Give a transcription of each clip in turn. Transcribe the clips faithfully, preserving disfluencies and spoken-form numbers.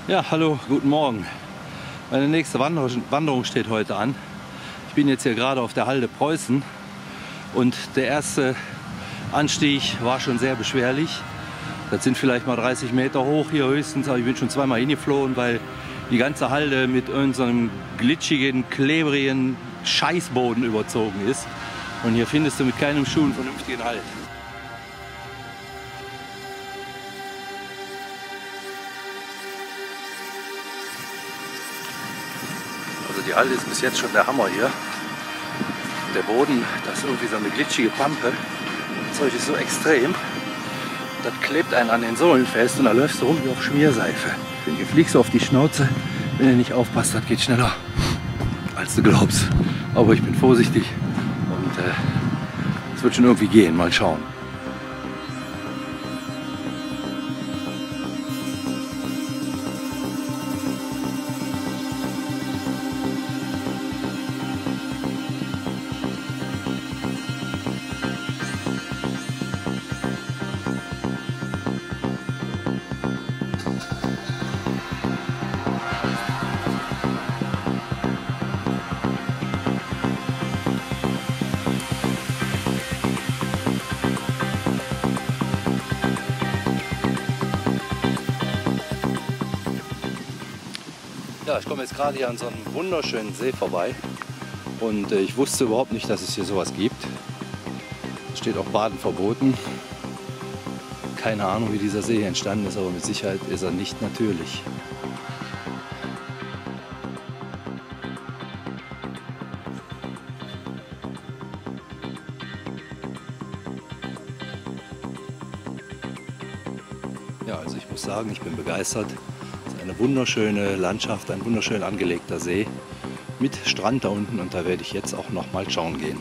Ja, hallo, guten Morgen. Meine nächste Wanderung steht heute an. Ich bin jetzt hier gerade auf der Halde Preußen und der erste Anstieg war schon sehr beschwerlich. Das sind vielleicht mal dreißig Meter hoch hier höchstens, aber ich bin schon zweimal hingeflogen, weil die ganze Halde mit irgendeinem glitschigen, klebrigen Scheißboden überzogen ist. Und hier findest du mit keinem Schuh einen vernünftigen Halt. Also die Halde ist bis jetzt schon der Hammer hier. Der Boden, das ist irgendwie so eine glitschige Pampe. Das Zeug ist so extrem. Das klebt einen an den Sohlen fest und da läufst du rum wie auf Schmierseife. Hier fliegst du auf die Schnauze. Wenn du nicht aufpasst, das geht schneller, als du glaubst. Aber ich bin vorsichtig und äh, es wird schon irgendwie gehen. Mal schauen. Ja, ich komme jetzt gerade hier an so einem wunderschönen See vorbei und äh, ich wusste überhaupt nicht, dass es hier sowas gibt. Es steht auch Baden verboten. Keine Ahnung, wie dieser See hier entstanden ist, aber mit Sicherheit ist er nicht natürlich. Ja, also ich muss sagen, ich bin begeistert. Eine wunderschöne Landschaft, ein wunderschön angelegter See mit Strand da unten und da werde ich jetzt auch noch mal schauen gehen.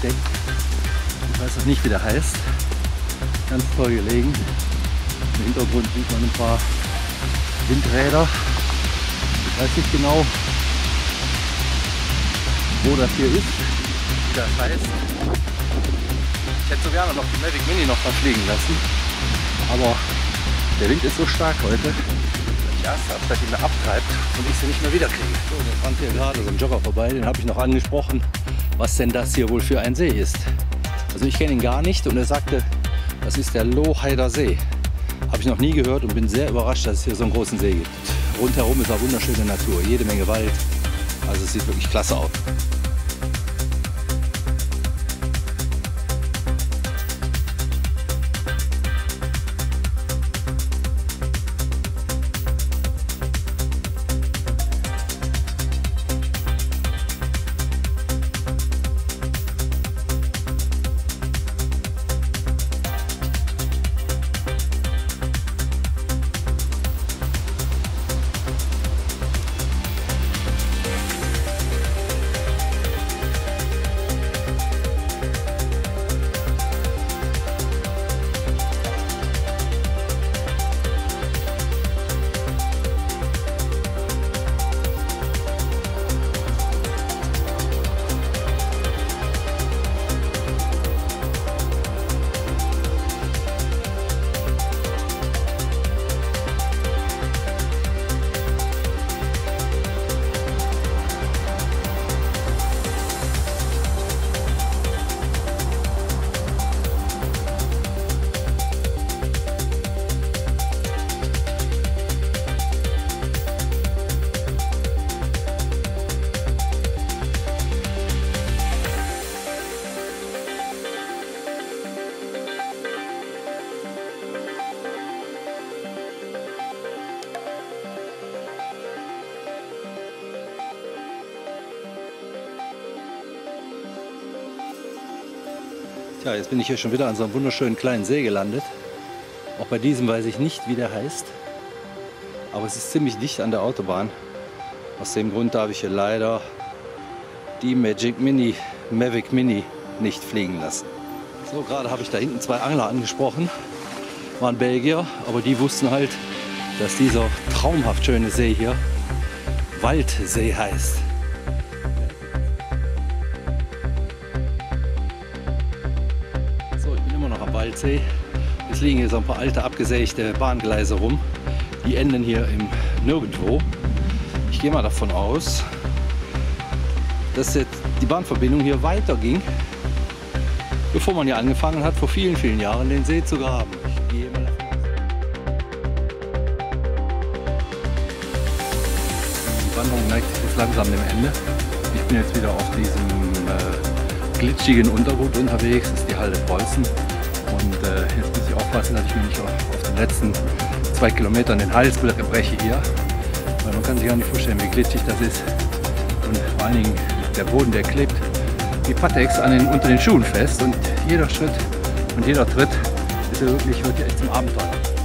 entdeckt. Ich weiß noch nicht, wie der heißt. Ganz toll gelegen. Im Hintergrund sieht man ein paar Windräder. Ich weiß nicht genau, wo das hier ist, wie das heißt. Ich hätte so gerne noch die Mavic Mini noch mal fliegen lassen, aber der Wind ist so stark heute, dass ich Angst habe, dass die mir abtreibt und ich sie nicht mehr wiederkriege. So, da fand hier gerade so ein Jogger vorbei, den habe ich noch angesprochen, was denn das hier wohl für ein See ist. Also ich kenne ihn gar nicht und er sagte, das ist der Lohheider See. Habe ich noch nie gehört und bin sehr überrascht, dass es hier so einen großen See gibt. Rundherum ist auch wunderschöne Natur, jede Menge Wald. Also es sieht wirklich klasse aus. Tja, jetzt bin ich hier schon wieder an so einem wunderschönen kleinen See gelandet. Auch bei diesem weiß ich nicht, wie der heißt. Aber es ist ziemlich dicht an der Autobahn. Aus dem Grund darf ich hier leider die Magic Mini, Mavic Mini nicht fliegen lassen. So, gerade habe ich da hinten zwei Angler angesprochen. Waren Belgier, aber die wussten halt, dass dieser traumhaft schöne See hier Waldsee heißt. Waldsee. Es liegen hier so ein paar alte abgesägte Bahngleise rum. Die enden hier im Nirgendwo. Ich gehe mal davon aus, dass jetzt die Bahnverbindung hier weiter ging, bevor man hier angefangen hat, vor vielen, vielen Jahren den See zu graben. Ich gehe mal davon aus. Die Wanderung neigt sich jetzt langsam dem Ende. Ich bin jetzt wieder auf diesem äh, glitschigen Untergrund unterwegs. Das ist die Halde Preußen. Und äh, jetzt muss ich aufpassen, dass ich mir nicht auf, auf den letzten zwei Kilometern den Hals breche hier. Weil man kann sich gar nicht vorstellen, wie glitschig das ist. Und vor allen Dingen der Boden, der klebt wie Pateks an den, unter den Schuhen fest. Und jeder Schritt und jeder Tritt ist ja wirklich, wird ja echt zum Abenteuer.